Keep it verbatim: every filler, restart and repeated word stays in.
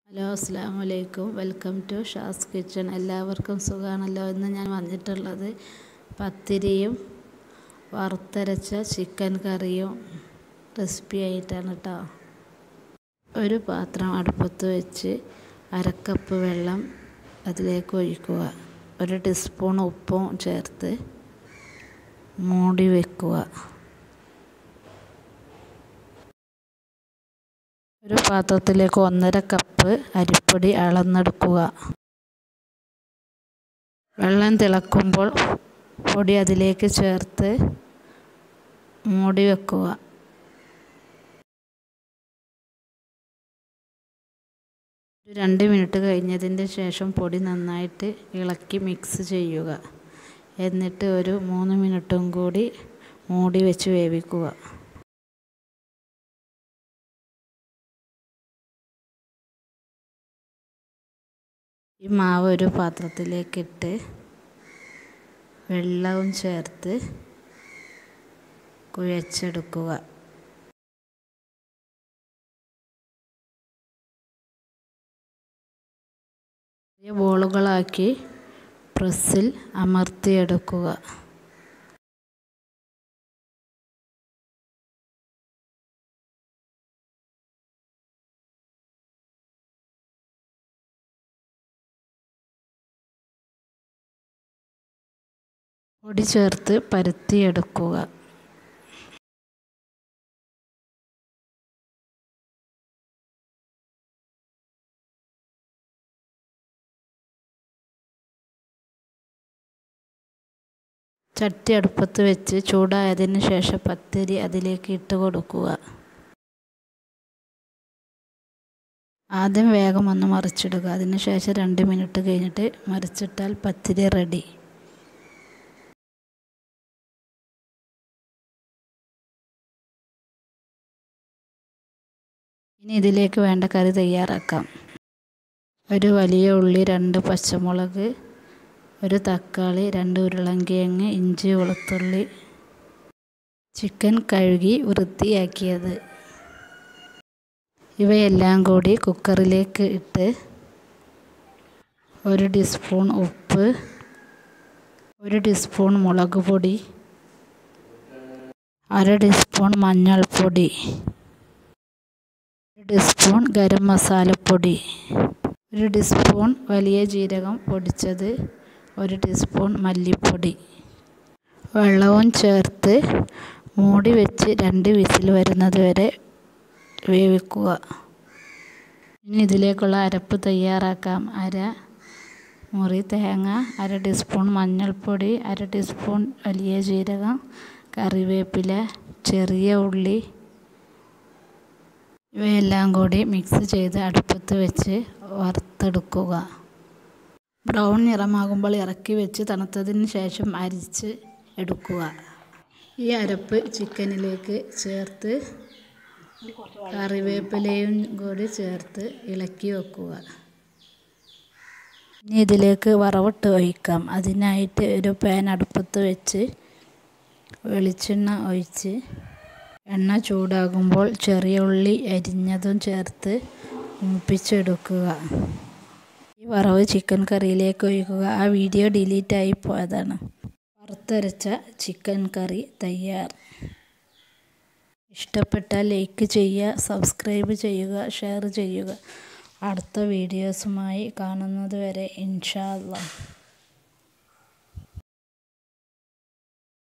Hello അസ്സലാമു അലൈക്കും. Welcome to Shaz kitchen. എല്ലാവർക്കും സുഖമാണല്ലോ. ഇന്ന് ഞാൻ വന്നിട്ടുള്ളത് പത്തിരിയും വറുത്തരച്ച ചിക്കൻ കറിയും റെസിപ്പി ആയിട്ടാണ് കേട്ടോ. ഒരു പാത്രം അടുപ്പത്ത് വെച്ച് അരക്കപ്പ് വെള്ളം അതിലേക്ക് ഒഴിക്കുക. ഒരു ടീസ്പൂൺ ഉപ്പും ചേർത്ത് മൂടി വെക്കുക. ഒരു പാത്രത്തിലേക്ക് ഒന്നര കപ്പ് അരിപ്പൊടി അളന്നെടുക്കുക. വെള്ളം തിളക്കുമ്പോൾ പൊടി അതിലേക്ക് ചേർത്ത് മൂടി വെക്കുക. രണ്ട് മിനിറ്റ് കഴിഞ്ഞതിൻ്റെ ശേഷം പൊടി നന്നായിട്ട് ഇളക്കി മിക്സ് ചെയ്യുക. എന്നിട്ട് ഒരു മൂന്ന് മിനിറ്റും കൂടി മൂടി വെച്ച് വേവിക്കുക. ഈ മാവ് ഒരു പാത്രത്തിലേക്കിട്ട് വെള്ളവും ചേർത്ത് കുഴച്ചെടുക്കുക. ചെറിയ ബോളുകളാക്കി പ്രസ്സിൽ അമർത്തിയെടുക്കുക. പൊടി ചേർത്ത് പരത്തിയെടുക്കുക. ചട്ടി അടുപ്പത്ത് വെച്ച് ചൂടായതിന് ശേഷം പത്തിരി അതിലേക്ക് ഇട്ട് കൊടുക്കുക. ആദ്യം വേഗം ഒന്ന് മറിച്ചിടുക. അതിന് ശേഷം രണ്ട് മിനിറ്റ് കഴിഞ്ഞിട്ട് മറിച്ചിട്ടാൽ പത്തിരി റെഡി. ഇനി ഇതിലേക്ക് വേണ്ട കറി തയ്യാറാക്കാം. ഒരു വലിയ ഉള്ളി, രണ്ട് പച്ചമുളക്, ഒരു തക്കാളി, രണ്ട് ഉരുളൻകിഴങ്ങ്, ഇഞ്ചി, വെളുത്തുള്ളി, ചിക്കൻ കഴുകി വൃത്തിയാക്കിയത്. ഇവയെല്ലാം കൂടി കുക്കറിലേക്ക് ഇട്ട് ഒരു ടീസ്പൂൺ ഉപ്പ്, ഒരു ടീസ്പൂൺ മുളക് പൊടി, അര ടീസ്പൂൺ മഞ്ഞൾപ്പൊടി, ഒരു ടീസ്പൂൺ ഗരം മസാലപ്പൊടി, ഒരു ടീസ്പൂൺ വലിയ ജീരകം പൊടിച്ചത്, ഒരു ടീസ്പൂൺ മല്ലിപ്പൊടി, വെള്ളവും ചേർത്ത് മൂടി വെച്ച് രണ്ട് വിസിൽ വരുന്നത് വരെ വേവിക്കുക. ഇനി ഇതിലേക്കുള്ള അരപ്പ് തയ്യാറാക്കാം. അര മുറി തേങ്ങ, അര ടീസ്പൂൺ മഞ്ഞൾപ്പൊടി, അര ടീസ്പൂൺ വലിയ ജീരകം, കറിവേപ്പില, ചെറിയ ഉള്ളി, ഇവയെല്ലാം കൂടി മിക്സ് ചെയ്ത് അടുപ്പത്ത് വെച്ച് വറുത്തെടുക്കുക. ബ്രൗൺ നിറമാകുമ്പോൾ ഇറക്കി വെച്ച് തണുത്തതിന് ശേഷം അരിച്ച് എടുക്കുക. ഈ അരപ്പ് ചിക്കനിലേക്ക് ചേർത്ത് കറിവേപ്പിലയും കൂടി ചേർത്ത് ഇളക്കി വെക്കുക. ഇനി ഇതിലേക്ക് വറവിട്ട് ഒഴിക്കാം. അതിനായിട്ട് ഒരു പാൻ അടുപ്പത്ത് വെച്ച് വെളിച്ചെണ്ണ ഒഴിച്ച് എണ്ണ ചൂടാകുമ്പോൾ ചെറിയ ഉള്ളി അരിഞ്ഞതും ചേർത്ത് മൂപ്പിച്ചെടുക്കുക. ഈ വറവ് ചിക്കൻ കറിയിലേക്ക് ഒഴിക്കുക. ആ വീഡിയോ ഡിലീറ്റായി പോയതാണ്. വറുത്തരച്ച ചിക്കൻ കറി തയ്യാർ. ഇഷ്ടപ്പെട്ടാൽ ലൈക്ക് ചെയ്യുക, സബ്സ്ക്രൈബ് ചെയ്യുക, ഷെയർ ചെയ്യുക. അടുത്ത വീഡിയോസുമായി കാണുന്നത് വരെ ഇൻഷാ അല്ലാഹ്.